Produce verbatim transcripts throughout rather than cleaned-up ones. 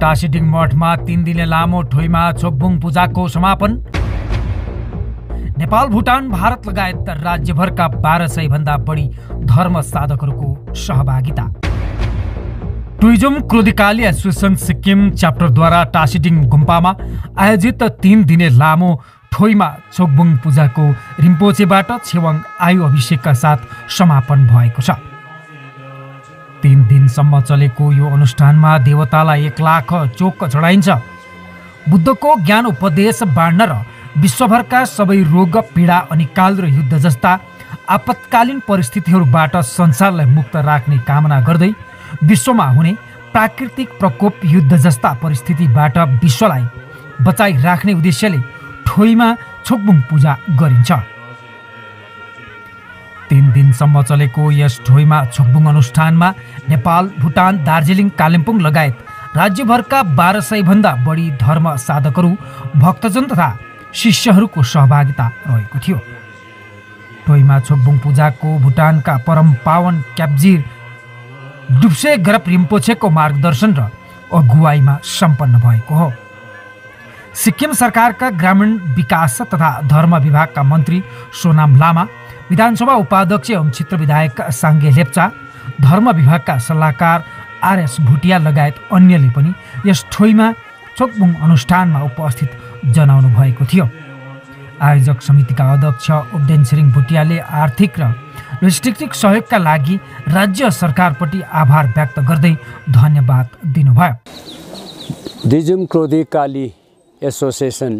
टासीडिङ मठमा तीन दिने लामो ठोइमा छोकबुङ पूजाको समापन। नेपाल, भुटान, भारत लगायत राज्यभरका बाह्र सय भन्दा बढी धर्म साधकहरूको सहभागिता। टुरिज्म क्रोधिकाली एसोसिएसन सिक्किम च्याप्टरद्वारा टासीडिङ गुम्पामा आयोजित तीन दिने लामो ठोइमा छोकबुङ पूजाको रिम्पोचेबाट छेवाङ आयु अभिषेकका साथ समापन भएको छ। तीन दिनसम्म चलेको यो अनुष्ठानमा देवतालाई एक लाख चोक चढाइन्छ। बुद्धको ज्ञान उपदेश बाँड्न र विश्वभरका सबै रोग, पीडा, अनिकाल र युद्ध जस्ता आपतकालीन परिस्थितिहरूबाट संसारलाई मुक्त राख्ने कामना गर्दै विश्वमा हुने प्राकृतिक प्रकोप, युद्ध जस्ता परिस्थितिबाट विश्वलाई बचाइराख्ने उद्देश्यले ठोइमा छोकबुङ पूजा गरिन्छ। तीन दिनसम्म चलेको यस ठोइमा छोकबुङ अनुष्ठानमा नेपाल, भुटान, दार्जिलिङ, कालिम्पोङ लगायत राज्यभरका बाह्र सय भन्दा बढी धर्म साधकहरू, भक्तजन तथा शिष्यहरूको सहभागिता रहेको थियो। ठोइमा छोकबुङ पूजाको भुटानका परम पावन क्याब्जिर डुब्से गरप रिम्पोछेको मार्गदर्शन र अगुवाईमा सम्पन्न भएको हो। सिक्किम सरकारका ग्रामीण विकास तथा धर्म विभागका मन्त्री सोनाम लामा, विधानसभा उपाध्यक्ष एवं क्षेत्र विधायक साङ्गे लेप्चा, धर्म विभागका सल्लाहकार आरएस भुटिया लगायत अन्यले पनि यस ठोइमा छोकबुङ अनुष्ठानमा उपस्थित जनाउनु भएको थियो। आयोजक समितिका अध्यक्ष उड्डेन छिरिङ भुटियाले आर्थिक र लोजिस्टिक सहयोगका लागि राज्य सरकारप्रति आभार व्यक्त गर्दै धन्यवाद दिनुभयो। दिजुम क्रोधिकाली एसोसिएसन,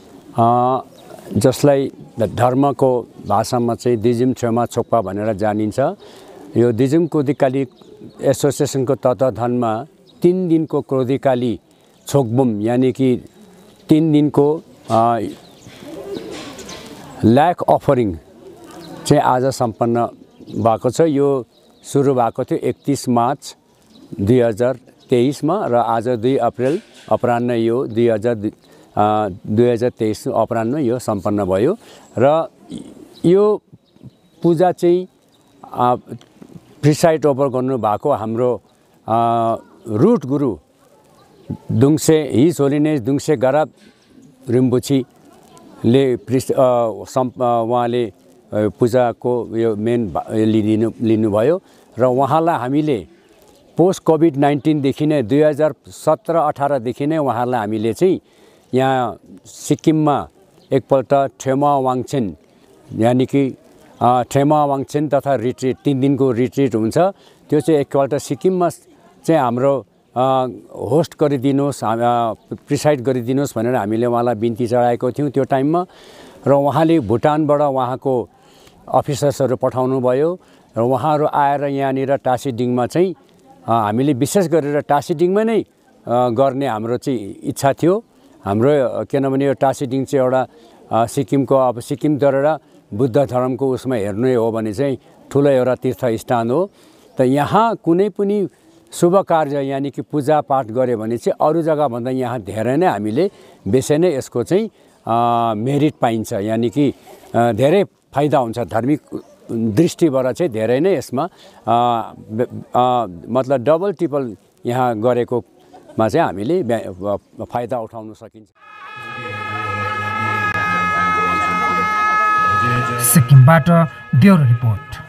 जसलाई धर्मको भाषामा चाहिँ दिजुम छेमा छोक्पा भनेर जानिन्छ, यो दिजुम क्रोधिकाली एसोसिएसनको तत्वावधानमा तीन दिनको क्रोधिकाली छोकबुम यानी कि तीन दिनको ल्याक अफरिङ चाहिँ आज सम्पन्न भएको छ। यो सुरु भएको थियो एकतिस मार्च दुई हजार तेइसमा र आज दुई अप्रेल अपराह्न यो दुई हजार दुई हजार तेइस अपराह्न यो सम्पन्न भयो। र यो पूजा चाहिँ प्रिसाइड ओभर गर्नुभएको हाम्रो रुट गुरु दुङसे हिज होलिनेस दुङसे गरप रिम्पोछीले प्रिस उहाँले पूजाको यो मेन लिनु लिनुभयो र उहाँलाई हामीले पोस्ट कोभिड नाइन्टिनदेखि नै दुई हजार सत्र अठारदेखि नै उहाँलाई हामीले चाहिँ यहाँ सिक्किममा एकपल्ट ठेमा वाङछेन यानी कि ठेमा वाङछेन तथा रिट्रिट तीन दिनको रिट्रिट हुन्छ, त्यो चाहिँ एकपल्ट सिक्किममा चाहिँ हाम्रो होस्ट गरिदिनुहोस्, प्रिसाइड गरिदिनुहोस् भनेर हामीले उहाँलाई बिन्ती चढाएको थियौँ त्यो टाइममा। र उहाँले भुटानबाट उहाँको अफिसर्सहरू पठाउनु भयो र उहाँहरू आएर यहाँनिर टासीडिङमा चाहिँ हामीले विशेष गरेर टासीडिङमा नै गर्ने हाम्रो चाहिँ इच्छा थियो। हाम्रो किनभने यो टासीडिङ चाहिँ एउटा सिक्किमको अब सिक्किमद्वारा बुद्ध धर्मको उसमा हेर्नु हो भने चाहिँ ठुलो एउटा तीर्थस्थान हो। त यहाँ कुनै पनि शुभ कार्य यानी कि पूजापाठ गऱ्यो भने चाहिँ अरू जग्गाभन्दा यहाँ धेरै नै हामीले बेसी नै यसको चाहिँ मेरिट पाइन्छ, यानी कि धेरै फाइदा हुन्छ धार्मिक दृष्टिबाट चाहिँ धेरै नै यसमा मतलब डबल टिपल यहाँ गरेकोमा चाहिँ हामीले फाइदा उठाउन सकिन्छ। सिक्किमबाट ब्युरो रिपोर्ट।